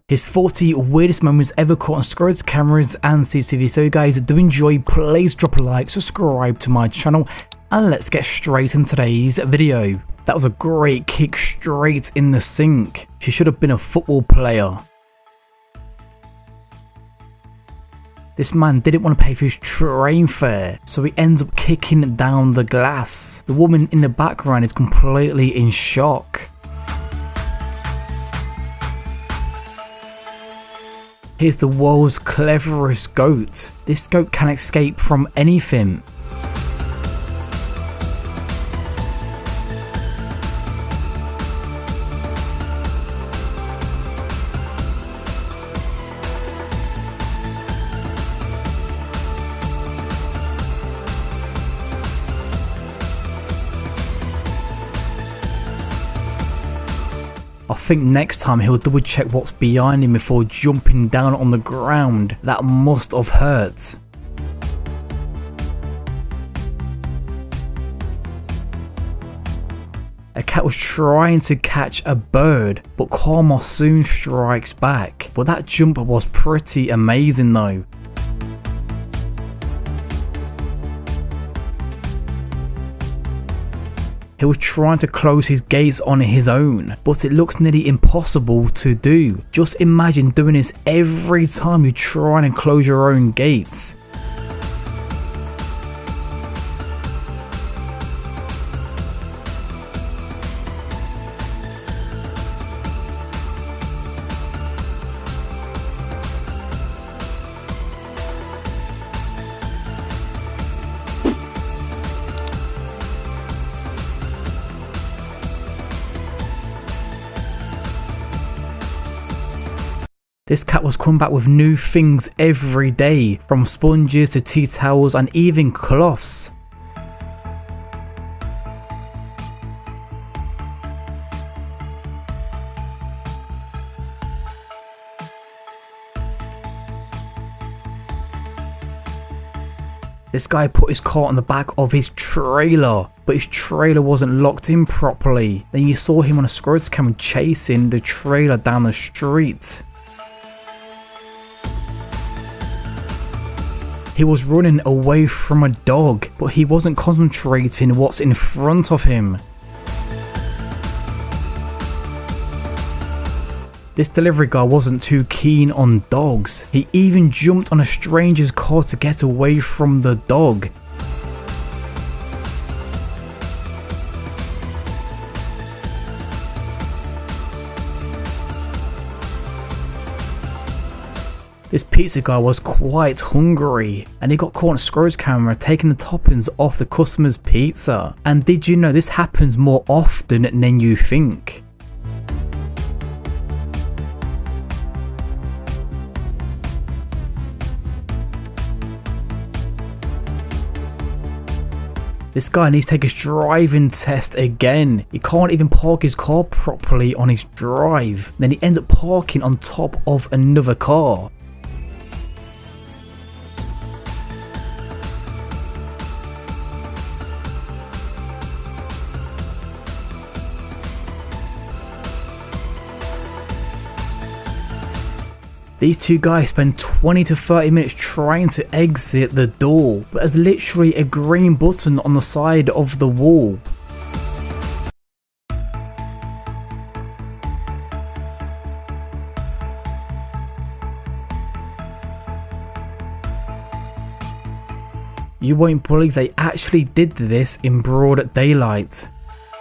His 40 weirdest moments ever caught on security cameras and CCTV. So you guys do enjoy, please drop a like, subscribe to my channel, and let's get straight into today's video. That was a great kick straight in the sink. She should have been a football player. This man didn't want to pay for his train fare, so he ends up kicking down the glass. The woman in the background is completely in shock. Here's the world's cleverest goat. This goat can escape from anything. I think next time he'll double check what's behind him before jumping down on the ground. That must have hurt. A cat was trying to catch a bird, but karma soon strikes back. But that jump was pretty amazing though. He was trying to close his gates on his own, but it looks nearly impossible to do. Just imagine doing this every time you try and close your own gates. This cat was coming back with new things every day, from sponges to tea towels and even cloths. This guy put his car on the back of his trailer, but his trailer wasn't locked in properly. Then you saw him on a security camera chasing the trailer down the street. He was running away from a dog, but he wasn't concentrating what's in front of him. This delivery guy wasn't too keen on dogs. He even jumped on a stranger's car to get away from the dog. This pizza guy was quite hungry and he got caught on a security camera taking the toppings off the customer's pizza. And did you know this happens more often than you think? This guy needs to take his driving test again. He can't even park his car properly on his drive. Then he ends up parking on top of another car. These two guys spend 20 to 30 minutes trying to exit the door, but there's literally a green button on the side of the wall. You won't believe they actually did this in broad daylight.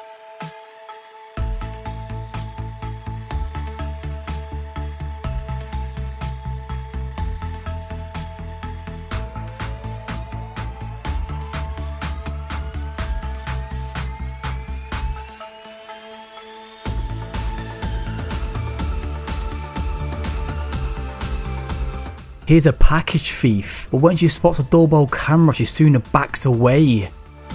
Here's a package thief, but when she spots a doorbell camera, she soon backs away.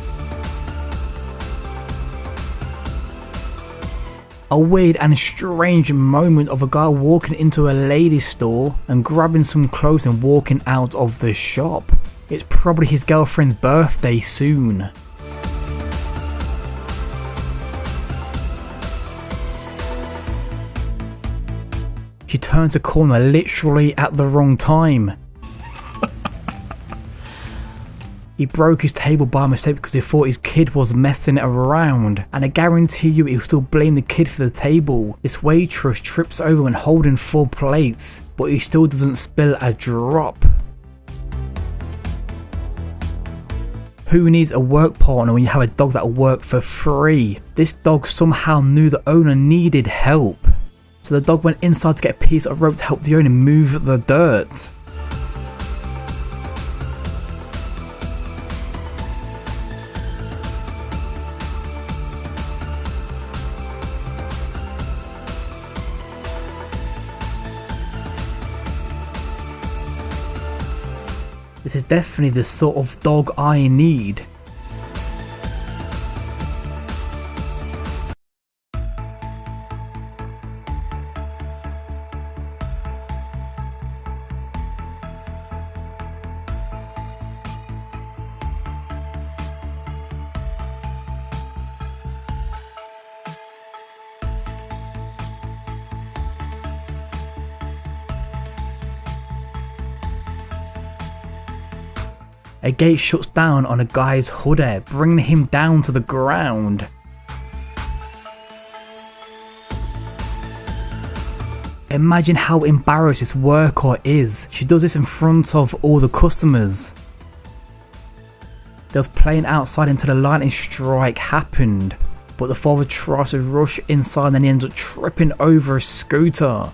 A weird and strange moment of a guy walking into a ladies store and grabbing some clothes and walking out of the shop. It's probably his girlfriend's birthday soon. She turned a corner literally at the wrong time. He broke his table by mistake because he thought his kid was messing around, and I guarantee you he'll still blame the kid for the table. This waitress trips over when holding 4 plates, but he still doesn't spill a drop. Who needs a work partner when you have a dog that will work for free? This dog somehow knew the owner needed help, so the dog went inside to get a piece of rope to help the owner move the dirt. This is definitely the sort of dog I need. A gate shuts down on a guy's hoodie, bringing him down to the ground. Imagine how embarrassed this worker is. She does this in front of all the customers. They was playing outside until the lightning strike happened, but the father tries to rush inside and then he ends up tripping over a scooter.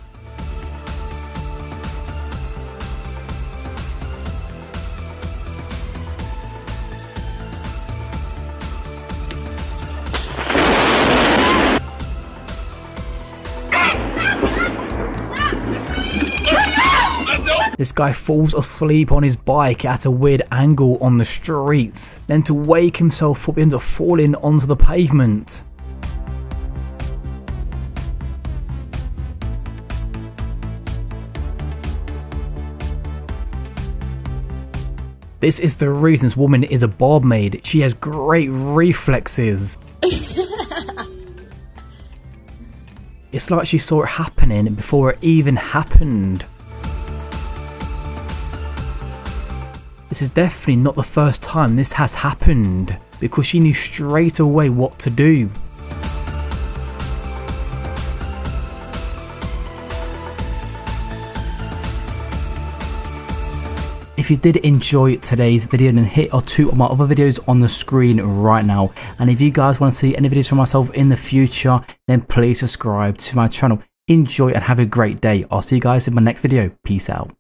This guy falls asleep on his bike at a weird angle on the streets. Then to wake himself up, he ends up falling onto the pavement. This is the reason this woman is a barmaid. She has great reflexes. It's like she saw it happening before it even happened. This is definitely not the first time this has happened, because she knew straight away what to do. If you did enjoy today's video, then hit or 2 of my other videos on the screen right now. And if you guys want to see any videos from myself in the future, then please subscribe to my channel. Enjoy and have a great day. I'll see you guys in my next video. Peace out.